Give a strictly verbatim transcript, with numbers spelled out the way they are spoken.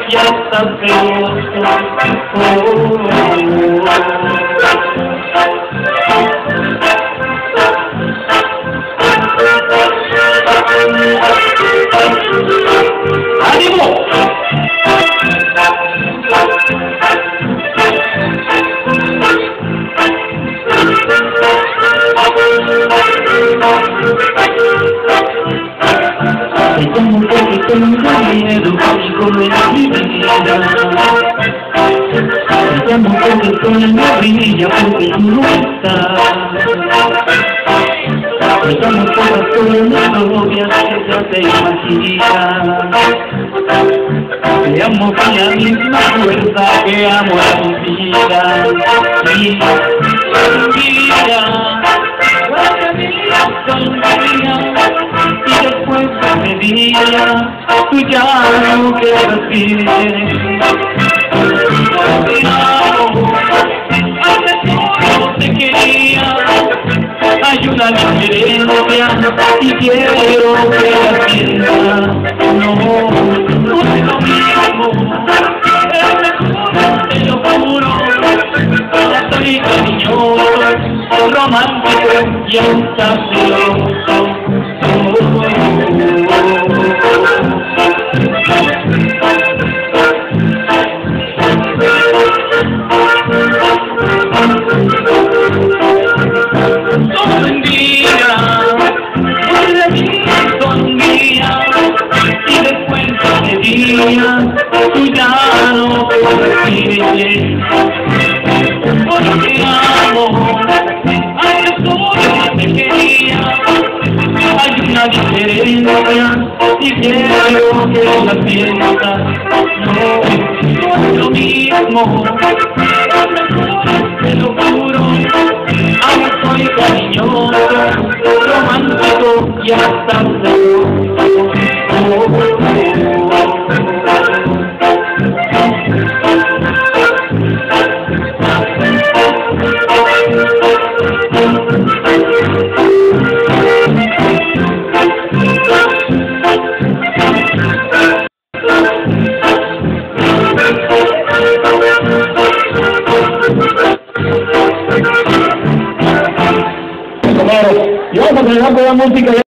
ya estás celoso. Oh, oh, oh. ¡Ánimo! Te llamo porque tengo miedo, conmigo no es mi vida. Te llamo porque estoy en la orilla, porque tú no estás. Te llamo por todas las novias que ya te imaginas. Te amo con la misma fuerza que amo a tu vida. Y mira, porque mira, sonría. Y después de mi día, tú ya no quedas bien. Te amo, antes solo te quería. Hay una diferencia y quiero que la sientas. No, no es lo mismo, es mejor, te lo juro. Ya soy cariñoso, romántico y hasta celoso. Todo un día, un día son días, y después de días, tú ya no puedes vivir. Porque te amo, antes solo te quería. Hay una diferencia, y quiero que la sientas. No, no es lo mismo, te lo juro. Ahora soy cariñoso, romántico y hasta celoso. Oh, oh, oh. Y vamos a terminar con la música.